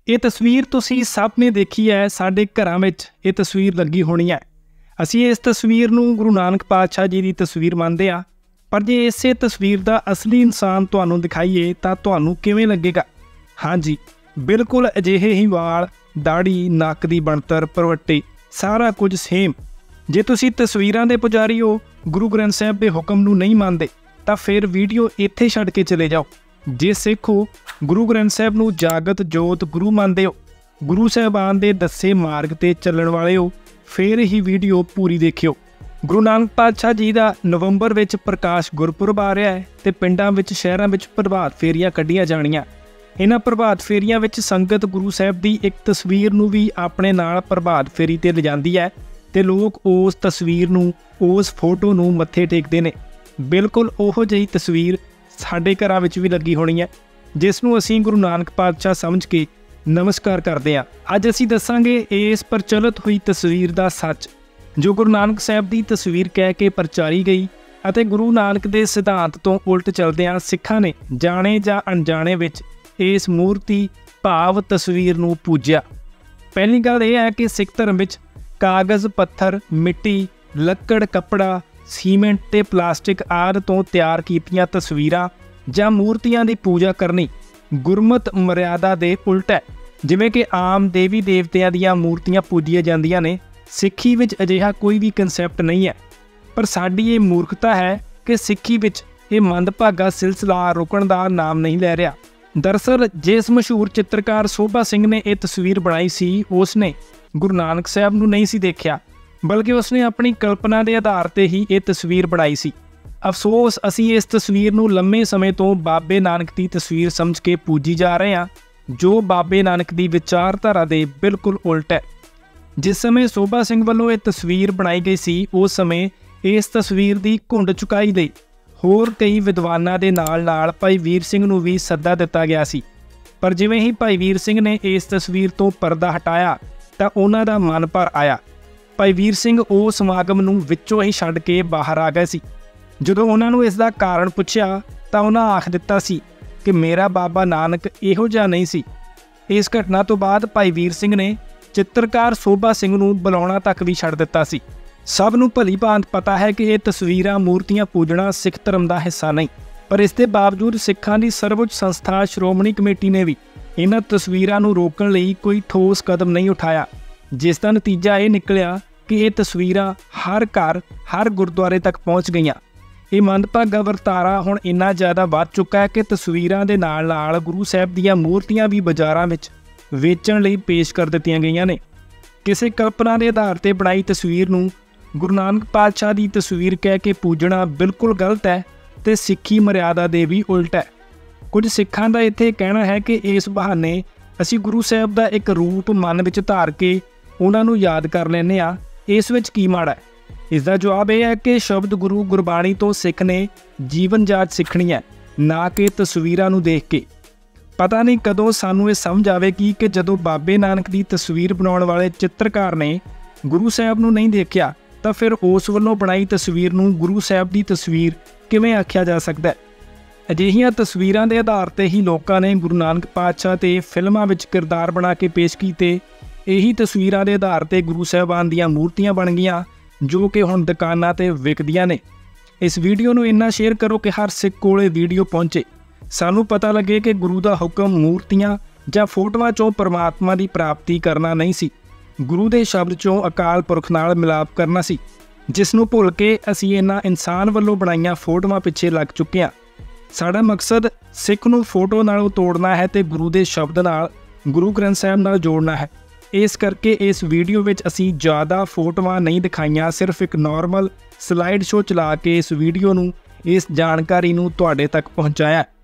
ਇਹ ਤਸਵੀਰ ਤੁਸੀਂ ਸਭ ਨੇ ਦੇਖੀ ਹੈ। ਸਾਡੇ ਘਰਾਂ ਵਿੱਚ ਇਹ ਤਸਵੀਰ ਲੱਗੀ ਹੋਣੀ ਹੈ। ਅਸੀਂ ਇਸ ਤਸਵੀਰ ਨੂੰ ਗੁਰੂ ਨਾਨਕ ਪਾਤਸ਼ਾਹ ਜੀ ਦੀ ਤਸਵੀਰ ਮੰਨਦੇ ਹਾਂ, ਪਰ ਜੇ ਇਸੇ ਤਸਵੀਰ ਦਾ ਅਸਲੀ ਇਨਸਾਨ ਤੁਹਾਨੂੰ ਦਿਖਾਈਏ ਤਾਂ ਤੁਹਾਨੂੰ ਕਿਵੇਂ ਲੱਗੇਗਾ? ਹਾਂਜੀ, ਬਿਲਕੁਲ ਅਜਿਹੇ ਹੀ ਵਾਲ, ਦਾੜੀ, ਨੱਕ ਦੀ ਬਣਤਰ, ਪਰਵੱਟੇ, ਸਾਰਾ ਕੁਝ ਸੇਮ। ਜੇ ਤੁਸੀਂ ਤਸਵੀਰਾਂ ਦੇ ਪੁਜਾਰੀ ਹੋ, ਗੁਰੂ ਗ੍ਰੰਥ ਸਾਹਿਬ ਦੇ ਹੁਕਮ ਨੂੰ ਨਹੀਂ ਮੰਨਦੇ, ਤਾਂ ਫਿਰ ਵੀਡੀਓ ਇੱਥੇ ਛੱਡ ਕੇ ਚਲੇ ਜਾਓ। ਜੇ ਸਿੱਖ ਹੋ, ਗੁਰੂ ਗ੍ਰੰਥ ਸਾਹਿਬ ਨੂੰ ਜਾਗਤ ਜੋਤ ਗੁਰੂ ਮੰਨਦੇ ਹੋ, ਗੁਰੂ ਸਾਹਿਬਾਨ ਦੇ ਦੱਸੇ ਮਾਰਗ 'ਤੇ ਚੱਲਣ ਵਾਲੇ ਹੋ, ਫਿਰ ਹੀ ਵੀਡੀਓ ਪੂਰੀ ਦੇਖਿਓ। ਗੁਰੂ ਨਾਨਕ ਪਾਤਸ਼ਾਹ ਜੀ ਦਾ ਨਵੰਬਰ ਵਿੱਚ ਪ੍ਰਕਾਸ਼ ਗੁਰਪੁਰਬ ਆ ਰਿਹਾ ਹੈ ਤੇ ਪਿੰਡਾਂ ਵਿੱਚ, ਸ਼ਹਿਰਾਂ ਵਿੱਚ ਪ੍ਰਭਾਤ ਫੇਰੀਆਂ ਕੱਢੀਆਂ ਜਾਣੀਆਂ। ਇਹਨਾਂ ਪ੍ਰਭਾਤ ਫੇਰੀਆਂ ਵਿੱਚ ਸੰਗਤ ਗੁਰੂ ਸਾਹਿਬ ਦੀ ਇੱਕ ਤਸਵੀਰ ਨੂੰ ਵੀ ਆਪਣੇ ਨਾਲ ਪ੍ਰਭਾਤ ਫੇਰੀ 'ਤੇ ਲਿਜਾਂਦੀ ਹੈ ਤੇ ਲੋਕ ਉਸ ਤਸਵੀਰ ਨੂੰ, ਉਸ ਫੋਟੋ ਨੂੰ ਮੱਥੇ ਟੇਕਦੇ ਨੇ। ਬਿਲਕੁਲ ਉਹੋ ਜਿਹੀ ਤਸਵੀਰ ਸਾਡੇ ਘਰਾਂ ਵਿੱਚ ਵੀ ਲੱਗੀ ਹੋਣੀ ਹੈ, ਜਿਸ ਨੂੰ ਅਸੀਂ ਗੁਰੂ ਨਾਨਕ ਪਾਤਸ਼ਾਹ ਸਮਝ ਕੇ ਨਮਸਕਾਰ ਕਰਦੇ ਹਾਂ। ਅੱਜ ਅਸੀਂ ਦੱਸਾਂਗੇ ਇਸ ਪ੍ਰਚਲਿਤ ਹੋਈ ਤਸਵੀਰ ਦਾ ਸੱਚ, ਜੋ ਗੁਰੂ ਨਾਨਕ ਸਾਹਿਬ ਦੀ ਤਸਵੀਰ ਕਹਿ ਕੇ ਪ੍ਰਚਾਰੀ ਗਈ ਅਤੇ ਗੁਰੂ ਨਾਨਕ ਦੇ ਸਿਧਾਂਤ ਤੋਂ ਉਲਟ ਚੱਲਦਿਆਂ ਸਿੱਖਾਂ ਨੇ ਜਾਣੇ ਜਾਂ ਅਣਜਾਣੇ ਵਿੱਚ ਇਸ ਮੂਰਤੀ ਭਾਵ ਤਸਵੀਰ ਨੂੰ ਪੂਜਿਆ। ਪਹਿਲੀ ਗੱਲ ਇਹ ਹੈ ਕਿ ਸਿੱਖ ਧਰਮ ਵਿੱਚ ਕਾਗਜ਼, ਪੱਥਰ, ਮਿੱਟੀ, ਲੱਕੜ, ਕੱਪੜਾ, ਸੀਮੈਂਟ ਤੇ ਪਲਾਸਟਿਕ ਆਦਿ ਤੋਂ ਤਿਆਰ ਕੀਤੀਆਂ ਤਸਵੀਰਾਂ ਜਾਂ ਮੂਰਤੀਆਂ ਦੀ ਪੂਜਾ ਕਰਨੀ ਗੁਰਮਤਿ ਮਰਿਆਦਾ ਦੇ ਉਲਟ ਹੈ। ਜਿਵੇਂ ਕਿ ਆਮ ਦੇਵੀ ਦੇਵਤਿਆਂ ਦੀਆਂ ਮੂਰਤੀਆਂ ਪੂਜੀਆਂ ਜਾਂਦੀਆਂ ਨੇ, ਸਿੱਖੀ ਵਿੱਚ ਅਜਿਹਾ ਕੋਈ ਵੀ ਕਨਸੈਪਟ ਨਹੀਂ ਹੈ। ਪਰ ਸਾਡੀ ਇਹ ਮੂਰਖਤਾ ਹੈ ਕਿ ਸਿੱਖੀ ਵਿੱਚ ਇਹ ਮੰਦਭਾਗਾ ਸਿਲਸਿਲਾ ਰੁਕਣ ਦਾ ਨਾਮ ਨਹੀਂ ਲੈ ਰਿਹਾ। ਦਰਅਸਲ ਜਿਸ ਮਸ਼ਹੂਰ ਚਿੱਤਰਕਾਰ ਸੋਭਾ ਸਿੰਘ ਨੇ ਇਹ ਤਸਵੀਰ ਬਣਾਈ ਸੀ, ਉਸ ਨੇ ਗੁਰੂ ਨਾਨਕ ਸਾਹਿਬ ਨੂੰ ਨਹੀਂ ਸੀ ਦੇਖਿਆ, ਬਲਕਿ ਉਸਨੇ ਆਪਣੀ ਕਲਪਨਾ ਦੇ ਆਧਾਰ 'ਤੇ ਹੀ ਇਹ ਤਸਵੀਰ ਬਣਾਈ ਸੀ। ਅਫਸੋਸ, ਅਸੀਂ ਇਸ ਤਸਵੀਰ ਨੂੰ ਲੰਮੇ ਸਮੇਂ ਤੋਂ ਬਾਬੇ ਨਾਨਕ ਦੀ ਤਸਵੀਰ ਸਮਝ ਕੇ ਪੂਜੀ ਜਾ ਰਹੇ ਹਾਂ, ਜੋ ਬਾਬੇ ਨਾਨਕ ਦੀ ਵਿਚਾਰਧਾਰਾ ਦੇ ਬਿਲਕੁਲ ਉਲਟ ਹੈ। ਜਿਸ ਸਮੇਂ ਸੋਭਾ ਸਿੰਘ ਵੱਲੋਂ ਇਹ ਤਸਵੀਰ ਬਣਾਈ ਗਈ ਸੀ, ਉਸ ਸਮੇਂ ਇਸ ਤਸਵੀਰ ਦੀ ਘੁੰਡ ਚੁਕਾਈ ਲਈ ਹੋਰ ਕਈ ਵਿਦਵਾਨਾਂ ਦੇ ਨਾਲ ਭਾਈ ਵੀਰ ਸਿੰਘ ਨੂੰ ਵੀ ਸੱਦਾ ਦਿੱਤਾ ਗਿਆ ਸੀ। ਪਰ ਜਿਵੇਂ ਹੀ ਭਾਈ ਵੀਰ ਸਿੰਘ ਨੇ ਇਸ ਤਸਵੀਰ ਤੋਂ ਪਰਦਾ ਹਟਾਇਆ ਤਾਂ ਉਹਨਾਂ ਦਾ ਮਨ ਭਰ ਆਇਆ। ਭਾਈ ਵੀਰ ਸਿੰਘ ਉਹ ਸਮਾਗਮ ਨੂੰ ਵਿੱਚੋਂ ਹੀ ਛੱਡ ਕੇ ਬਾਹਰ ਆ ਗਏ ਸੀ। ਜਦੋਂ ਉਹਨਾਂ ਨੂੰ ਇਸ ਦਾ ਕਾਰਨ ਪੁੱਛਿਆ ਤਾਂ ਉਹਨਾਂ ਆਖ ਦਿੱਤਾ ਸੀ ਕਿ ਮੇਰਾ ਬਾਬਾ ਨਾਨਕ ਇਹੋ ਜਿਹਾ ਨਹੀਂ ਸੀ। ਇਸ ਘਟਨਾ ਤੋਂ ਬਾਅਦ ਭਾਈ ਵੀਰ ਸਿੰਘ ਨੇ ਚਿੱਤਰਕਾਰ ਸੋਭਾ ਸਿੰਘ ਨੂੰ ਬੁਲਾਉਣਾ ਤੱਕ ਵੀ ਛੱਡ ਦਿੱਤਾ ਸੀ। ਸਭ ਨੂੰ ਭਲੀ ਭਾਂਤ ਪਤਾ ਹੈ ਕਿ ਇਹ ਤਸਵੀਰਾਂ, ਮੂਰਤੀਆਂ ਪੂਜਣਾ ਸਿੱਖ ਧਰਮ ਦਾ ਹਿੱਸਾ ਨਹੀਂ, ਪਰ ਇਸ ਦੇ ਬਾਵਜੂਦ ਸਿੱਖਾਂ ਦੀ ਸਰਵਉੱਚ ਸੰਸਥਾ ਸ਼੍ਰੋਮਣੀ ਕਮੇਟੀ ਨੇ ਵੀ ਇਹਨਾਂ ਤਸਵੀਰਾਂ ਨੂੰ ਰੋਕਣ ਲਈ ਕੋਈ ਠੋਸ ਕਦਮ ਨਹੀਂ ਉਠਾਇਆ, ਜਿਸ ਦਾ ਨਤੀਜਾ ਇਹ ਨਿਕਲਿਆ ਕਿ ਇਹ ਤਸਵੀਰਾਂ ਹਰ ਘਰ, ਹਰ ਗੁਰਦੁਆਰੇ ਤੱਕ ਪਹੁੰਚ ਗਈਆਂ। ਇਹ ਮੰਦਭਾਗਾ ਵਰਤਾਰਾ ਹੁਣ ਇੰਨਾ ਜ਼ਿਆਦਾ ਵੱਧ ਚੁੱਕਾ ਹੈ ਕਿ ਤਸਵੀਰਾਂ ਦੇ ਨਾਲ ਗੁਰੂ ਸਾਹਿਬ ਦੀਆਂ ਮੂਰਤੀਆਂ ਵੀ ਬਾਜ਼ਾਰਾਂ ਵਿੱਚ ਵੇਚਣ ਲਈ ਪੇਸ਼ ਕਰ ਦਿੱਤੀਆਂ ਗਈਆਂ ਨੇ। ਕਿਸੇ ਕਲਪਨਾ ਦੇ ਆਧਾਰ 'ਤੇ ਬਣਾਈ ਤਸਵੀਰ ਨੂੰ ਗੁਰੂ ਨਾਨਕ ਪਾਤਸ਼ਾਹ ਦੀ ਤਸਵੀਰ ਕਹਿ ਕੇ ਪੂਜਣਾ ਬਿਲਕੁਲ ਗਲਤ ਹੈ ਤੇ ਸਿੱਖੀ ਮਰਿਆਦਾ ਦੇ ਵੀ ਉਲਟ ਹੈ। ਕੁਝ ਸਿੱਖਾਂ ਦਾ ਇੱਥੇ ਕਹਿਣਾ ਹੈ ਕਿ ਇਸ ਬਹਾਨੇ ਅਸੀਂ ਗੁਰੂ ਸਾਹਿਬ ਦਾ ਇੱਕ ਰੂਪ ਮਨ ਵਿੱਚ ਧਾਰ ਕੇ ਉਹਨਾਂ ਨੂੰ ਯਾਦ ਕਰ ਲੈਂਦੇ ਹਾਂ। ਇਸ ਵਿੱਚ ਕੀ ਮਾੜਾ ਹੈ? ਇਸ ਦਾ ਜਵਾਬ ਇਹ ਹੈ ਕਿ ਸ਼ਬਦ ਗੁਰੂ ਗੁਰਬਾਣੀ ਤੋਂ ਸਿੱਖ ਨੇ ਜੀਵਨ ਜਾਚ ਸਿੱਖਣੀ ਹੈ, ਨਾ ਕਿ ਤਸਵੀਰਾਂ ਨੂੰ ਦੇਖ ਕੇ। ਪਤਾ ਨਹੀਂ ਕਦੋਂ ਸਾਨੂੰ ਇਹ ਸਮਝ ਆਵੇਗੀ ਕਿ ਜਦੋਂ ਬਾਬੇ ਨਾਨਕ ਦੀ ਤਸਵੀਰ ਬਣਾਉਣ ਵਾਲੇ ਚਿੱਤਰਕਾਰ ਨੇ ਗੁਰੂ ਸਾਹਿਬ ਨੂੰ ਨਹੀਂ ਦੇਖਿਆ, ਤਾਂ ਫਿਰ ਉਸ ਵੱਲੋਂ ਬਣਾਈ ਤਸਵੀਰ ਨੂੰ ਗੁਰੂ ਸਾਹਿਬ ਦੀ ਤਸਵੀਰ ਕਿਵੇਂ ਆਖਿਆ ਜਾ ਸਕਦਾ ਹੈ? ਅਜਿਹੀਆਂ ਤਸਵੀਰਾਂ ਦੇ ਆਧਾਰ 'ਤੇ ਹੀ ਲੋਕਾਂ ਨੇ ਗੁਰੂ ਨਾਨਕ ਪਾਤਸ਼ਾਹ 'ਤੇ ਫਿਲਮਾਂ ਵਿੱਚ ਕਿਰਦਾਰ ਬਣਾ ਕੇ ਪੇਸ਼ ਕੀਤੇ। ਇਹੀ ਤਸਵੀਰਾਂ ਦੇ ਆਧਾਰ 'ਤੇ ਗੁਰੂ ਸਾਹਿਬਾਨ ਦੀਆਂ ਮੂਰਤੀਆਂ ਬਣ ਗਈਆਂ, ਜੋ ਕਿ ਹੁਣ ਦੁਕਾਨਾਂ 'ਤੇ ਵਿਕਦੀਆਂ ਨੇ। ਇਸ ਵੀਡੀਓ ਨੂੰ ਇੰਨਾ ਸ਼ੇਅਰ ਕਰੋ ਕਿ ਹਰ ਸਿੱਖ ਕੋਲੇ ਵੀਡੀਓ ਪਹੁੰਚੇ। ਸਾਨੂੰ ਪਤਾ ਲੱਗੇ ਕਿ ਗੁਰੂ ਦਾ ਹੁਕਮ ਮੂਰਤੀਆਂ ਜਾਂ ਫੋਟੋਆਂ 'ਚੋਂ ਪਰਮਾਤਮਾ ਦੀ ਪ੍ਰਾਪਤੀ ਕਰਨਾ ਨਹੀਂ ਸੀ, ਗੁਰੂ ਦੇ ਸ਼ਬਦ 'ਚੋਂ ਅਕਾਲ ਪੁਰਖ ਨਾਲ ਮਿਲਾਪ ਕਰਨਾ ਸੀ, ਜਿਸ ਨੂੰ ਭੁੱਲ ਕੇ ਅਸੀਂ ਇਹਨਾਂ ਇਨਸਾਨ ਵੱਲੋਂ ਬਣਾਈਆਂ ਫੋਟੋਆਂ ਪਿੱਛੇ ਲੱਗ ਚੁੱਕੇ ਹਾਂ। ਸਾਡਾ ਮਕਸਦ ਸਿੱਖ ਨੂੰ ਫੋਟੋ ਨਾਲੋਂ ਤੋੜਨਾ ਹੈ ਤੇ ਗੁਰੂ ਦੇ ਸ਼ਬਦ ਨਾਲ, ਗੁਰੂ ਗ੍ਰੰਥ ਸਾਹਿਬ ਨਾਲ ਜੋੜਨਾ ਹੈ। ਇਸ ਕਰਕੇ ਇਸ ਵੀਡੀਓ ਵਿੱਚ ਅਸੀਂ ਜ਼ਿਆਦਾ ਫੋਟੋਆਂ ਨਹੀਂ ਦਿਖਾਈਆਂ, ਸਿਰਫ ਇੱਕ ਨਾਰਮਲ ਸਲਾਈਡ ਸ਼ੋਅ ਚਲਾ ਕੇ ਇਸ ਵੀਡੀਓ ਨੂੰ, ਇਸ ਜਾਣਕਾਰੀ ਨੂੰ ਤੁਹਾਡੇ ਤੱਕ ਪਹੁੰਚਾਇਆ।